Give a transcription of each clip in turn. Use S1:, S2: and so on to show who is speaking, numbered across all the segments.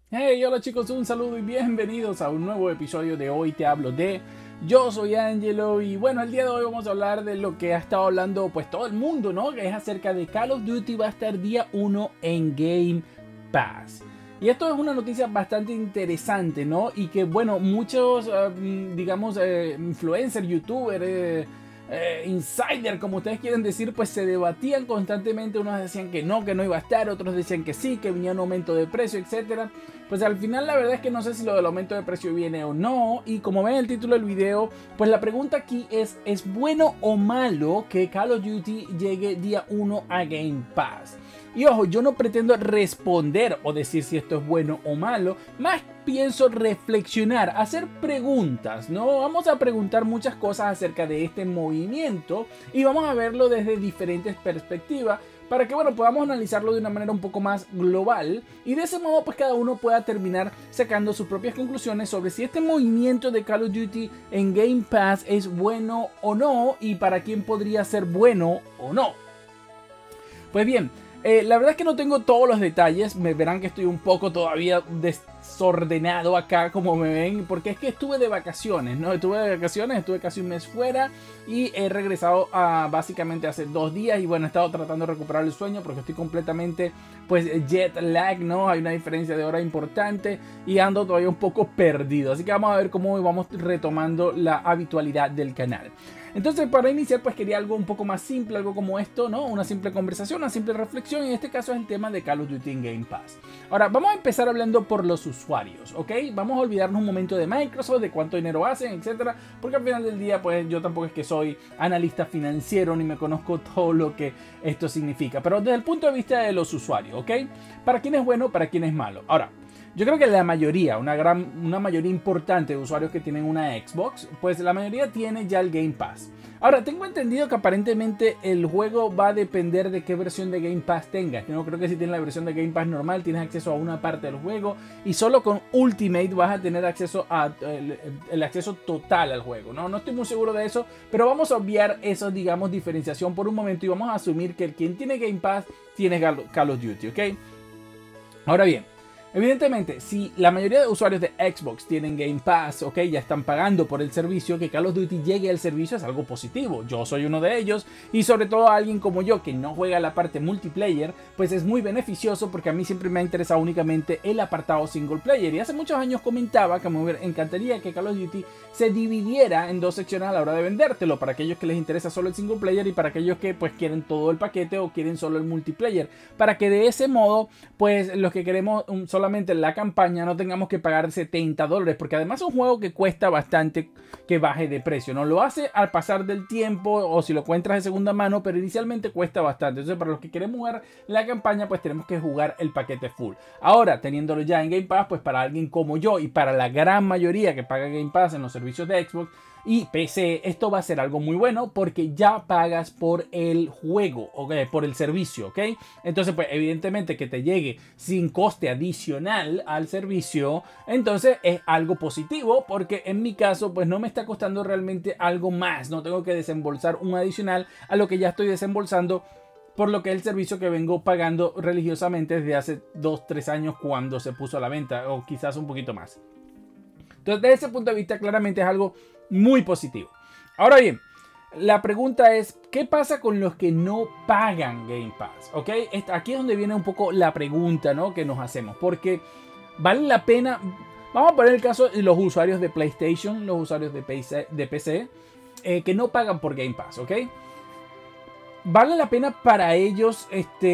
S1: Hey, hola chicos, un saludo y bienvenidos a un nuevo episodio de Hoy Te Hablo de. Yo soy Angelo y bueno, el día de hoy vamos a hablar de lo que ha estado hablando pues todo el mundo, ¿no? Que es acerca de Call of Duty va a estar día 1 en Game Pass. Y esto es una noticia bastante interesante, ¿no? Y que bueno, muchos, influencers, youtubers, insider, como ustedes quieren decir, pues se debatían constantemente. Unos decían que no iba a estar, otros decían que sí, que venía un aumento de precio, etcétera. Pues al final la verdad es que no sé si lo del aumento de precio viene o no. Y como ven en el título del video, pues la pregunta aquí ¿es bueno o malo que Call of Duty llegue día 1 a Game Pass? Y ojo, yo no pretendo responder o decir si esto es bueno o malo, más pienso reflexionar, hacer preguntas, ¿no? Vamos a preguntar muchas cosas acerca de este movimiento y vamos a verlo desde diferentes perspectivas para que, bueno, podamos analizarlo de una manera un poco más global y de ese modo pues cada uno pueda terminar sacando sus propias conclusiones sobre si este movimiento de Call of Duty en Game Pass es bueno o no y para quién podría ser bueno o no. Pues bien, la verdad es que no tengo todos los detalles, me verán que estoy un poco todavía desordenado acá como me ven, porque es que estuve de vacaciones, ¿no? Estuve casi un mes fuera y he regresado básicamente hace 2 días y bueno, he estado tratando de recuperar el sueño porque estoy completamente pues jet lag, ¿no? Hay una diferencia de hora importante y ando todavía un poco perdido, así que vamos a ver cómo vamos retomando la habitualidad del canal. Entonces para iniciar pues quería algo un poco más simple, algo como esto, ¿no? Una simple conversación, una simple reflexión y en este caso es el tema de Call of Duty en Game Pass. Ahora vamos a empezar hablando por los usuarios, ¿ok? Vamos a olvidarnos un momento de Microsoft, de cuánto dinero hacen, etcétera, porque al final del día pues yo tampoco es que soy analista financiero ni me conozco todo lo que esto significa, pero desde el punto de vista de los usuarios, ¿ok? Para quién es bueno, para quién es malo. Ahora, yo creo que la mayoría, una mayoría importante de usuarios que tienen una Xbox, pues la mayoría tiene ya el Game Pass. Ahora, tengo entendido que aparentemente el juego va a depender de qué versión de Game Pass tengas. Yo no creo que si tienes la versión de Game Pass normal tienes acceso a una parte del juego y solo con Ultimate vas a tener acceso a el acceso total al juego. No estoy muy seguro de eso, pero vamos a obviar esa, digamos, diferenciación por un momento y vamos a asumir que quien tiene Game Pass tiene Call of Duty, ¿ok? Ahora bien, evidentemente, si la mayoría de usuarios de Xbox tienen Game Pass, ok, ya están pagando por el servicio, que Call of Duty llegue al servicio es algo positivo. Yo soy uno de ellos y sobre todo a alguien como yo que no juega la parte multiplayer, pues es muy beneficioso porque a mí siempre me ha interesado únicamente el apartado single player. Y hace muchos años comentaba que me encantaría que Call of Duty se dividiera en 2 secciones a la hora de vendértelo, para aquellos que les interesa solo el single player y para aquellos que pues quieren todo el paquete o quieren solo el multiplayer, para que de ese modo pues los que queremos solamente la campaña no tengamos que pagar $70, porque además es un juego que cuesta bastante que baje de precio, no lo hace al pasar del tiempo o si lo encuentras de segunda mano, pero inicialmente cuesta bastante. Entonces para los que queremos jugar la campaña pues tenemos que jugar el paquete full. Ahora teniéndolo ya en Game Pass, pues para alguien como yo y para la gran mayoría que paga Game Pass en los servicios de Xbox y PC, esto va a ser algo muy bueno porque ya pagas por el juego, ¿okay? Por el servicio, ¿ok? Entonces, pues evidentemente que te llegue sin coste adicional al servicio, entonces es algo positivo porque en mi caso, pues no me está costando realmente algo más, no tengo que desembolsar un adicional a lo que ya estoy desembolsando por lo que es el servicio que vengo pagando religiosamente desde hace 2-3 años cuando se puso a la venta, o quizás un poquito más. Entonces, desde ese punto de vista, claramente es algo muy positivo. Ahora bien, la pregunta es, ¿qué pasa con los que no pagan Game Pass? ¿Ok? Aquí es donde viene un poco la pregunta, ¿no? Que nos hacemos. Porque vale la pena. Vamos a poner el caso de los usuarios de PlayStation, los usuarios de PC, que no pagan por Game Pass, ¿ok? ¿Vale la pena para ellos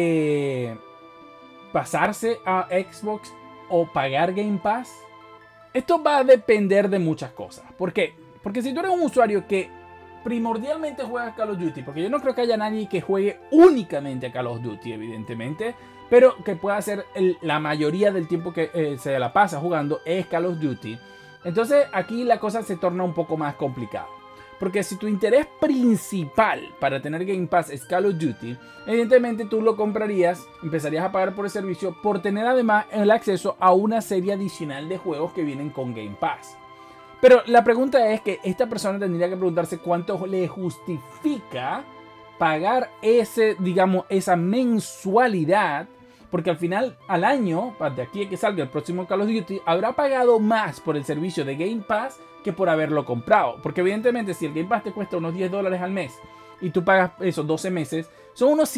S1: pasarse a Xbox o pagar Game Pass? Esto va a depender de muchas cosas. ¿Por qué? Porque si tú eres un usuario que primordialmente juega Call of Duty, porque yo no creo que haya nadie que juegue únicamente a Call of Duty, evidentemente, pero que pueda hacer la mayoría del tiempo que se la pasa jugando es Call of Duty. Entonces aquí la cosa se torna un poco más complicada. Porque si tu interés principal para tener Game Pass es Call of Duty, evidentemente tú lo comprarías, empezarías a pagar por el servicio por tener además el acceso a una serie adicional de juegos que vienen con Game Pass. Pero la pregunta es que esta persona tendría que preguntarse cuánto le justifica pagar esa mensualidad porque al final, al año, de aquí a que salga el próximo Call of Duty, habrá pagado más por el servicio de Game Pass que por haberlo comprado. Porque evidentemente si el Game Pass te cuesta unos $10 al mes y tú pagas esos 12 meses, son unos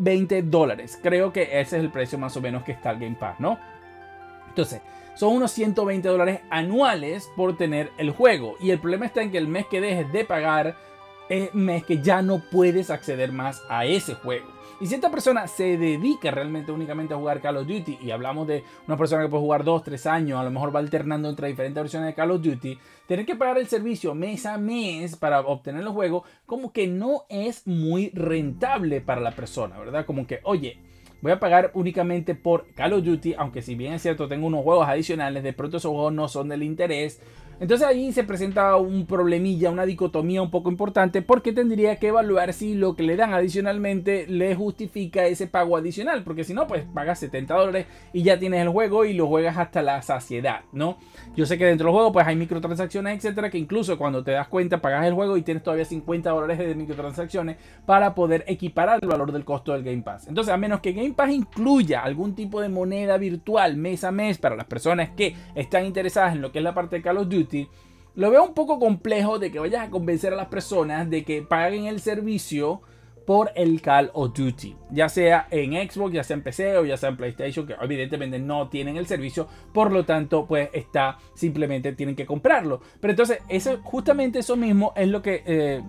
S1: $120. Creo que ese es el precio más o menos que está el Game Pass, ¿no? Entonces, son unos $120 anuales por tener el juego. Y el problema está en que el mes que dejes de pagar es mes que ya no puedes acceder más a ese juego. Y si esta persona se dedica realmente únicamente a jugar Call of Duty, y hablamos de una persona que puede jugar 2-3 años, a lo mejor va alternando entre diferentes versiones de Call of Duty, tener que pagar el servicio mes a mes para obtener el juego, como que no es muy rentable para la persona, ¿verdad? Como que, oye, voy a pagar únicamente por Call of Duty, aunque si bien es cierto tengo unos juegos adicionales, de pronto esos juegos no son del interés. Entonces ahí se presenta un problemilla, una dicotomía un poco importante, porque tendría que evaluar si lo que le dan adicionalmente le justifica ese pago adicional, porque si no, pues pagas $70 y ya tienes el juego y lo juegas hasta la saciedad, ¿no? Yo sé que dentro del juego pues hay microtransacciones, etcétera, que incluso cuando te das cuenta pagas el juego y tienes todavía $50 de microtransacciones para poder equiparar el valor del costo del Game Pass. Entonces, a menos que Game Pass incluya algún tipo de moneda virtual mes a mes para las personas que están interesadas en lo que es la parte de Call of Duty, lo veo un poco complejo de que vayas a convencer a las personas de que paguen el servicio por el Call of Duty, ya sea en Xbox, ya sea en PC o ya sea en PlayStation, que evidentemente no tienen el servicio, por lo tanto pues simplemente tienen que comprarlo. Pero entonces justamente eso mismo es lo que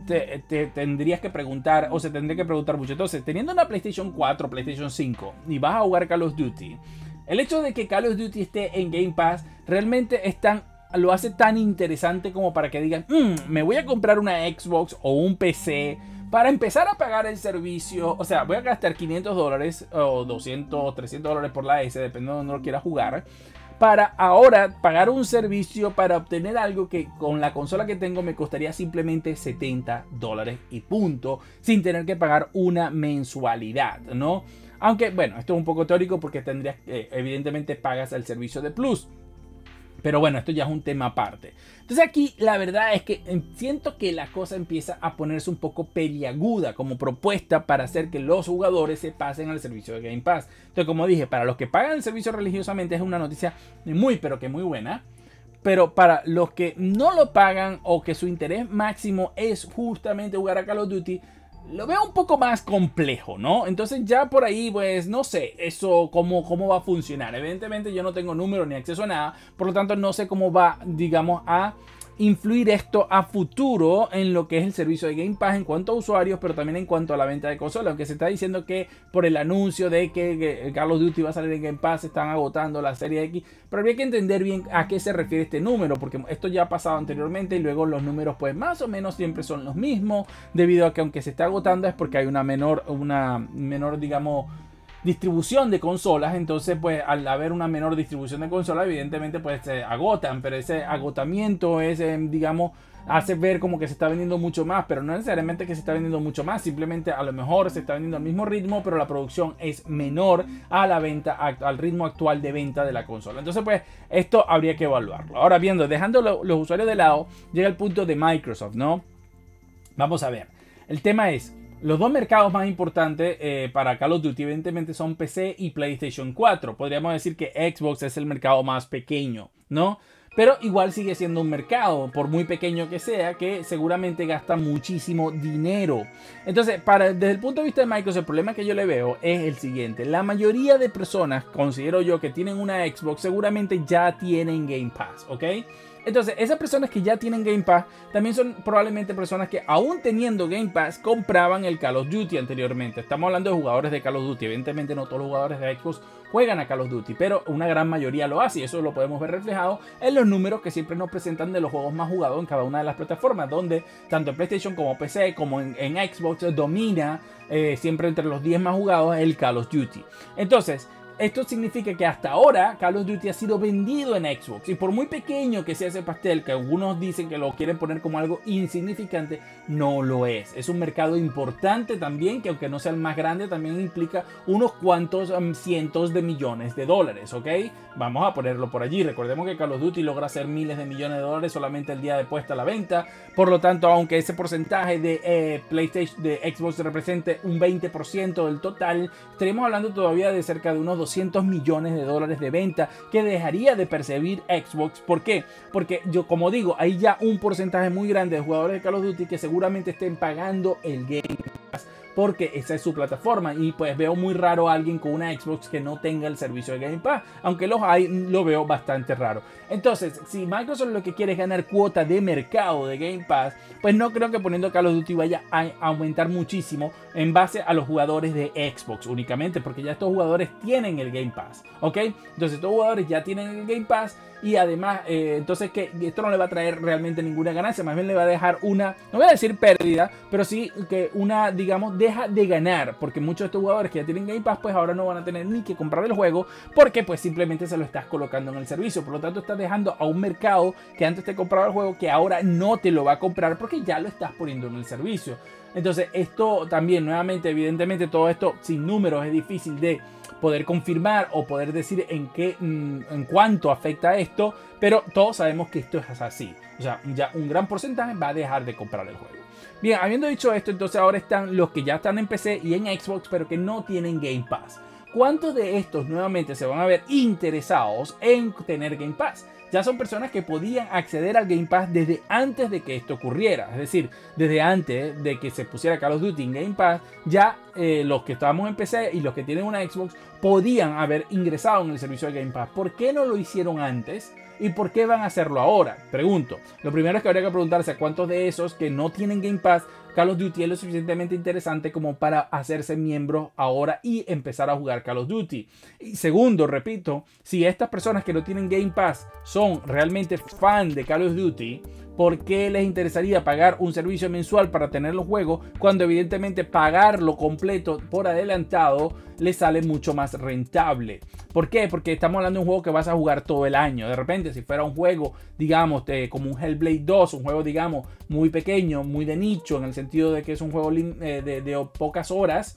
S1: te tendrías que preguntar, o se tendría que preguntar mucho. Entonces, teniendo una PlayStation 4, PlayStation 5 y vas a jugar Call of Duty, el hecho de que Call of Duty esté en Game Pass realmente lo hace tan interesante como para que digan, me voy a comprar una Xbox o un PC para empezar a pagar el servicio. O sea, voy a gastar $500 o 200, $300 por la S, dependiendo de donde lo quiera jugar, para ahora pagar un servicio para obtener algo que con la consola que tengo me costaría simplemente $70 y punto, sin tener que pagar una mensualidad, ¿no? Aunque, bueno, esto es un poco teórico porque tendrías, evidentemente pagas el servicio de Plus. Pero bueno, esto ya es un tema aparte. Entonces aquí la verdad es que siento que la cosa empieza a ponerse un poco peliaguda como propuesta para hacer que los jugadores se pasen al servicio de Game Pass. Entonces, como dije, para los que pagan el servicio religiosamente es una noticia muy pero que muy buena. Pero para los que no lo pagan o que su interés máximo es justamente jugar a Call of Duty, lo veo un poco más complejo, ¿no? Entonces ya por ahí, pues, no sé, eso cómo va a funcionar. Evidentemente yo no tengo número ni acceso a nada, por lo tanto no sé cómo va, digamos, a influir esto a futuro en lo que es el servicio de Game Pass en cuanto a usuarios, pero también en cuanto a la venta de consolas, aunque se está diciendo que por el anuncio de que Call of Duty va a salir en Game Pass, se están agotando la serie X, pero habría que entender bien a qué se refiere este número, porque esto ya ha pasado anteriormente y luego los números pues más o menos siempre son los mismos, debido a que aunque se está agotando es porque hay una menor digamos, distribución de consolas. Entonces pues al haber una menor distribución de consolas evidentemente pues se agotan, pero ese agotamiento es digamos, hace ver como que se está vendiendo mucho más, pero no necesariamente que se está vendiendo mucho más, simplemente a lo mejor se está vendiendo al mismo ritmo, pero la producción es menor a la venta, al ritmo actual de venta de la consola. Entonces pues esto habría que evaluarlo. Ahora viendo, dejando los usuarios de lado, llega el punto de Microsoft, ¿no? Vamos a ver, el tema es, los dos mercados más importantes para Call of Duty evidentemente son PC y PlayStation 4. Podríamos decir que Xbox es el mercado más pequeño, ¿no? Pero igual sigue siendo un mercado, por muy pequeño que sea, que seguramente gasta muchísimo dinero. Entonces, desde el punto de vista de Microsoft, el problema que yo le veo es el siguiente. La mayoría de personas, considero yo, que tienen una Xbox, seguramente ya tienen Game Pass, ¿ok? Entonces, esas personas que ya tienen Game Pass también son probablemente personas que aún teniendo Game Pass compraban el Call of Duty anteriormente. Estamos hablando de jugadores de Call of Duty. Evidentemente no todos los jugadores de Xbox juegan a Call of Duty, pero una gran mayoría lo hace y eso lo podemos ver reflejado en los números que siempre nos presentan de los juegos más jugados en cada una de las plataformas, donde tanto en PlayStation como PC como en Xbox domina siempre entre los 10 más jugados el Call of Duty. Entonces, esto significa que hasta ahora Call of Duty ha sido vendido en Xbox, y por muy pequeño que sea ese pastel, que algunos dicen que lo quieren poner como algo insignificante, no lo es. Es un mercado importante también, que aunque no sea el más grande, también implica unos cuantos cientos de millones de dólares, ¿ok? Vamos a ponerlo por allí. Recordemos que Call of Duty logra hacer miles de millones de dólares solamente el día de puesta a la venta. Por lo tanto, aunque ese porcentaje de PlayStation, de Xbox represente un 20% del total, estaremos hablando todavía de cerca de unos 200 millones de dólares de venta que dejaría de percibir Xbox. ¿Por qué? Porque yo, como digo, hay ya un porcentaje muy grande de jugadores de Call of Duty que seguramente estén pagando el Game Pass, porque esa es su plataforma, y pues veo muy raro a alguien con una Xbox que no tenga el servicio de Game Pass, aunque los hay, lo veo bastante raro. Entonces, si Microsoft lo que quiere es ganar cuota de mercado de Game Pass, pues no creo que poniendo Call of Duty vaya a aumentar muchísimo en base a los jugadores de Xbox únicamente, porque ya estos jugadores tienen el Game Pass, ¿ok? Entonces estos jugadores ya tienen el Game Pass, y además, entonces que esto no le va a traer realmente ninguna ganancia, más bien le va a dejar una, no voy a decir pérdida, pero sí que una, digamos, deja de ganar, porque muchos de estos jugadores que ya tienen Game Pass, pues ahora no van a tener ni que comprar el juego, porque pues simplemente se lo estás colocando en el servicio. Por lo tanto, estás dejando a un mercado que antes te compraba el juego, que ahora no te lo va a comprar porque ya lo estás poniendo en el servicio. Entonces esto también, nuevamente, evidentemente todo esto sin números es difícil de poder confirmar o poder decir en cuánto afecta esto, pero todos sabemos que esto es así. O sea, ya un gran porcentaje va a dejar de comprar el juego. Bien, habiendo dicho esto, entonces ahora están los que ya están en PC y en Xbox, pero que no tienen Game Pass. ¿Cuántos de estos nuevamente se van a ver interesados en tener Game Pass? Ya son personas que podían acceder al Game Pass desde antes de que esto ocurriera. Es decir, desde antes de que se pusiera Call of Duty en Game Pass, ya los que estábamos en PC y los que tienen una Xbox podían haber ingresado en el servicio de Game Pass. ¿Por qué no lo hicieron antes? ¿Y por qué van a hacerlo ahora? Pregunto. Lo primero es que habría que preguntarse a cuántos de esos que no tienen Game Pass, Call of Duty es lo suficientemente interesante como para hacerse miembros ahora y empezar a jugar Call of Duty. Y segundo, repito, si estas personas que no tienen Game Pass son realmente fan de Call of Duty, ¿por qué les interesaría pagar un servicio mensual para tener los juegos cuando evidentemente pagarlo completo por adelantado les sale mucho más rentable? ¿Por qué? Porque estamos hablando de un juego que vas a jugar todo el año. De repente, si fuera un juego, digamos, como un Hellblade 2, un juego, digamos, muy pequeño, muy de nicho, en el sentido de que es un juego de pocas horas,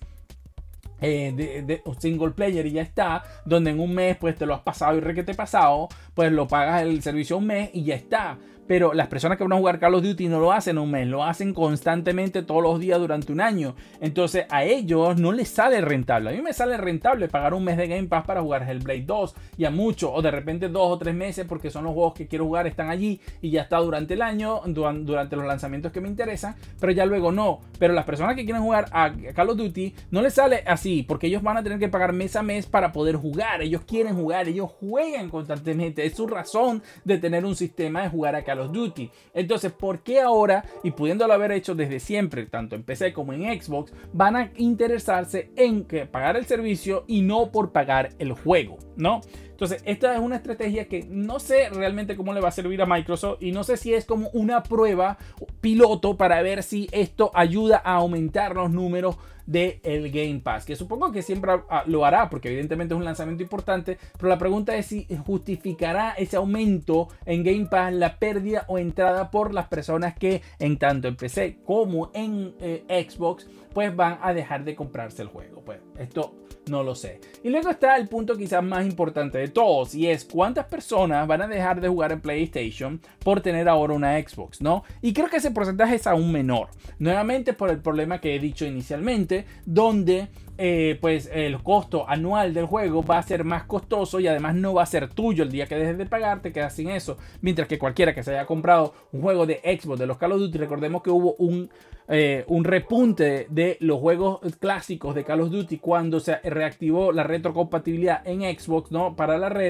S1: de single player y ya está, donde en un mes pues te lo has pasado y requete pasado, pues lo pagas el servicio un mes y ya está. Pero las personas que van a jugar Call of Duty no lo hacen un mes, lo hacen constantemente todos los días durante un año. Entonces a ellos no les sale rentable. A mí me sale rentable pagar un mes de Game Pass para jugar Hellblade 2 y a muchos, o de repente 2 o 3 meses, porque son los juegos que quiero jugar, están allí y ya está durante el año, durante los lanzamientos que me interesan, pero ya luego no. Pero las personas que quieren jugar a Call of Duty no les sale así, porque ellos van a tener que pagar mes a mes para poder jugar. Ellos quieren jugar, ellos juegan constantemente, es su razón de tener un sistema de jugar a Call of Duty. Entonces, ¿por qué ahora, y pudiéndolo haber hecho desde siempre, tanto en PC como en Xbox, van a interesarse en que pagar el servicio y no por pagar el juego, ¿no? Entonces, esta es una estrategia que no sé realmente cómo le va a servir a Microsoft, y no sé si es como una prueba piloto para ver si esto ayuda a aumentar los números del Game Pass, que supongo que siempre lo hará, porque evidentemente es un lanzamiento importante, pero la pregunta es si justificará ese aumento en Game Pass la pérdida o entrada por las personas que en tanto en PC como en Xbox pues van a dejar de comprarse el juego. Pues esto no lo sé. Y luego está el punto quizás más importante de todos, y es cuántas personas van a dejar de jugar en PlayStation por tener ahora una Xbox, ¿no? Y creo que ese porcentaje es aún menor, nuevamente por el problema que he dicho inicialmente, donde pues el costo anual del juego va a ser más costoso y además no va a ser tuyo. El día que dejes de pagar te quedas sin eso, mientras que cualquiera que se haya comprado un juego de Xbox, de los Call of Duty, recordemos que hubo un repunte de los juegos clásicos de Call of Duty cuando se reactivó la retrocompatibilidad en Xbox, ¿no? Para la red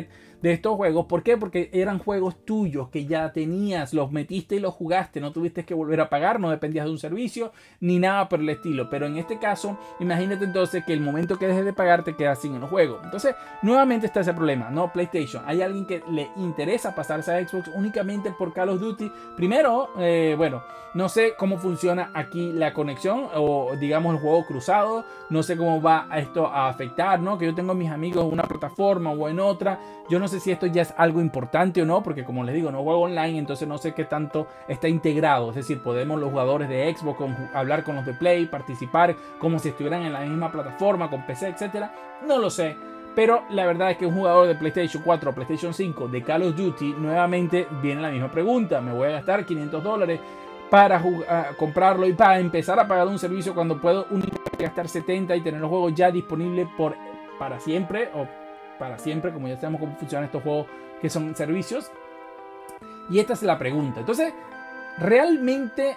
S1: de estos juegos. ¿Por qué? Porque eran juegos tuyos que ya tenías, los metiste y los jugaste, no tuviste que volver a pagar, no dependías de un servicio ni nada por el estilo. Pero en este caso, imagínate entonces que el momento que dejes de pagar te quedas sin el juego. Entonces, nuevamente está ese problema, ¿no? PlayStation, hay alguien que le interesa pasarse a Xbox únicamente por Call of Duty. Primero, bueno, no sé cómo funciona aquí la conexión o digamos el juego cruzado, no sé cómo va esto a afectar, ¿no? Que yo tengo a mis amigos en una plataforma o en otra, yo no sé si esto ya es algo importante o no, porque como les digo, no juego online, entonces no sé qué tanto está integrado, es decir, podemos los jugadores de Xbox hablar con los de Play, participar como si estuvieran en la misma plataforma, con PC, etcétera, no lo sé. Pero la verdad es que un jugador de PlayStation 4 o PlayStation 5 de Call of Duty, nuevamente viene la misma pregunta. Me voy a gastar $500 para comprarlo y para empezar a pagar un servicio cuando puedo únicamente gastar 70 y tener los juegos ya disponibles para siempre o para siempre, como ya sabemos cómo funcionan estos juegos que son servicios. Y esta es la pregunta. Entonces, realmente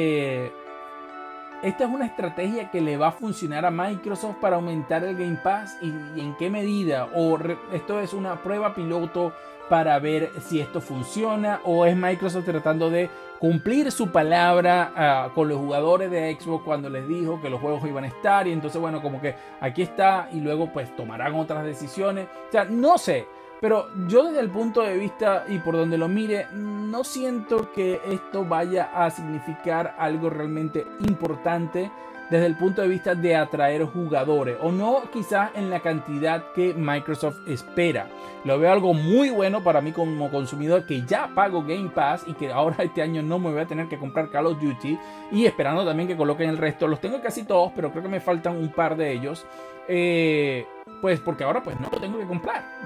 S1: esta es una estrategia que le va a funcionar a Microsoft para aumentar el Game Pass y en qué medida, o esto es una prueba piloto para ver si esto funciona, o es Microsoft tratando de cumplir su palabra con los jugadores de Xbox cuando les dijo que los juegos iban a estar, y entonces bueno, como que aquí está y luego pues tomarán otras decisiones. O sea, no sé. Pero yo desde el punto de vista y por donde lo mire, no siento que esto vaya a significar algo realmente importante desde el punto de vista de atraer jugadores, o no quizás en la cantidad que Microsoft espera. Lo veo algo muy bueno para mí como consumidor que ya pago Game Pass y que ahora este año no me voy a tener que comprar Call of Duty, y esperando también que coloquen el resto. Los tengo casi todos, pero creo que me faltan un par de ellos. Pues porque ahora pues no lo tengo que comprar,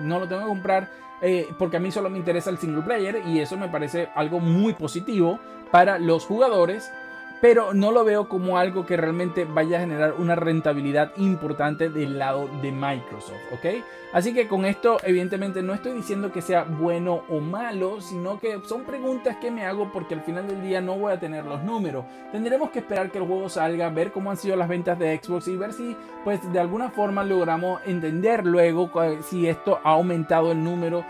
S1: porque a mí solo me interesa el single player, y eso me parece algo muy positivo para los jugadores, pero no lo veo como algo que realmente vaya a generar una rentabilidad importante del lado de Microsoft, ¿ok? Así que con esto evidentemente no estoy diciendo que sea bueno o malo, sino que son preguntas que me hago porque al final del día no voy a tener los números. Tendremos que esperar que el juego salga, ver cómo han sido las ventas de Xbox y ver si pues de alguna forma logramos entender luego si esto ha aumentado el número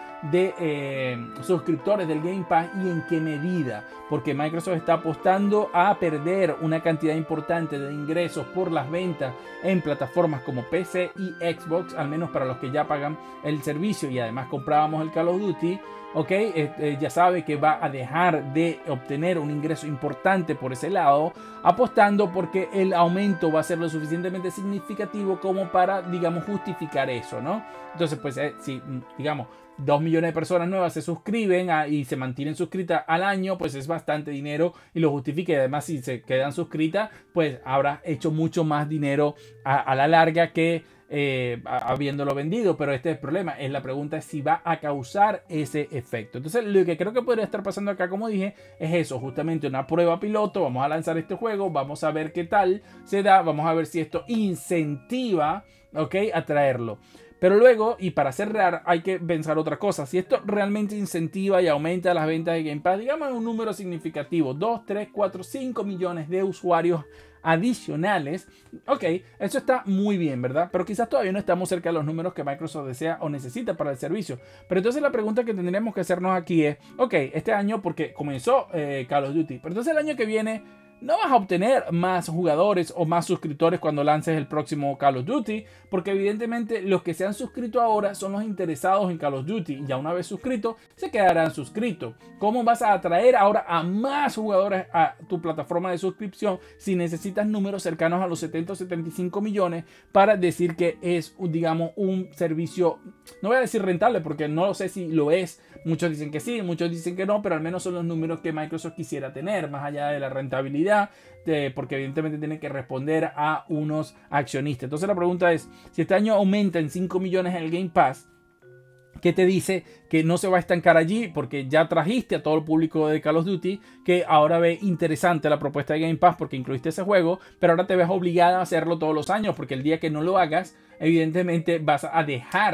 S1: de suscriptores del Game Pass y en qué medida, porque Microsoft está apostando a perder una cantidad importante de ingresos por las ventas en plataformas como PC y Xbox, al menos para los que ya pagan el servicio y además comprábamos el Call of Duty. Ok, ya sabe que va a dejar de obtener un ingreso importante por ese lado, apostando porque el aumento va a ser lo suficientemente significativo como para, digamos, justificar eso, ¿no? Entonces, pues, si, digamos, 2 millones de personas nuevas se suscriben y se mantienen suscritas al año, pues es bastante dinero y lo justifica. Y además, si se quedan suscritas, pues habrá hecho mucho más dinero a la larga que habiéndolo vendido. Pero este es el problema, es la pregunta es si va a causar ese efecto. Entonces lo que creo que podría estar pasando acá, como dije, es eso, justamente una prueba piloto. Vamos a lanzar este juego, vamos a ver qué tal se da, vamos a ver si esto incentiva, ok, a traerlo. Pero luego, y para cerrar, hay que pensar otra cosa. Si esto realmente incentiva y aumenta las ventas de Game Pass, digamos un número significativo, 2, 3, 4, 5 millones de usuarios adicionales, ok, eso está muy bien, ¿verdad? Pero quizás todavía no estamos cerca de los números que Microsoft desea o necesita para el servicio. Pero entonces la pregunta que tendríamos que hacernos aquí es, ok, este año, porque comenzó Call of Duty, pero entonces el año que viene no vas a obtener más jugadores o más suscriptores cuando lances el próximo Call of Duty, porque evidentemente los que se han suscrito ahora son los interesados en Call of Duty, y ya una vez suscritos se quedarán suscritos. ¿Cómo vas a atraer ahora a más jugadores a tu plataforma de suscripción si necesitas números cercanos a los 70 o 75 millones para decir que es, digamos, un servicio, no voy a decir rentable porque no sé si lo es? Muchos dicen que sí, muchos dicen que no, pero al menos son los números que Microsoft quisiera tener, más allá de la rentabilidad, porque evidentemente tiene que responder a unos accionistas. Entonces la pregunta es, si este año aumenta en 5 millones el Game Pass, ¿qué te dice que no se va a estancar allí? Porque ya trajiste a todo el público de Call of Duty que ahora ve interesante la propuesta de Game Pass porque incluiste ese juego, pero ahora te ves obligada a hacerlo todos los años, porque el día que no lo hagas, evidentemente vas a dejar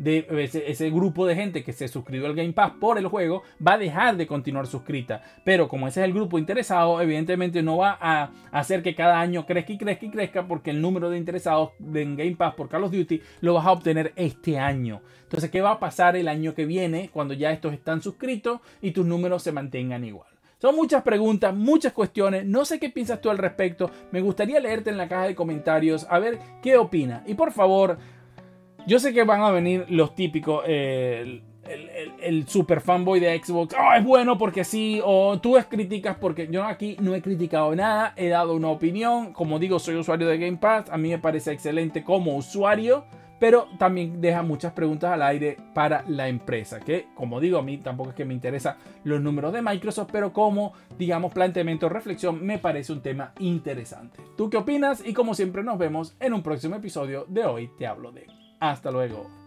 S1: de ese grupo de gente que se suscribió al Game Pass por el juego va a dejar de continuar suscrita. Pero como ese es el grupo interesado, evidentemente no va a hacer que cada año crezca y crezca y crezca, porque el número de interesados en Game Pass por Call of Duty lo vas a obtener este año. Entonces, ¿qué va a pasar el año que viene cuando ya estos están suscritos y tus números se mantengan igual? Son muchas preguntas, muchas cuestiones. No sé qué piensas tú al respecto. Me gustaría leerte en la caja de comentarios a ver qué opinas. Y por favor, yo sé que van a venir los típicos, el super fanboy de Xbox. Oh, es bueno porque sí. O tú criticas porque yo aquí no he criticado nada. He dado una opinión. Como digo, soy usuario de Game Pass. A mí me parece excelente como usuario. Pero también deja muchas preguntas al aire para la empresa, que como digo, a mí tampoco es que me interesa los números de Microsoft, pero como, digamos, planteamiento o reflexión, me parece un tema interesante. ¿Tú qué opinas? Y como siempre nos vemos en un próximo episodio de Hoy Te Hablo de. Hasta luego.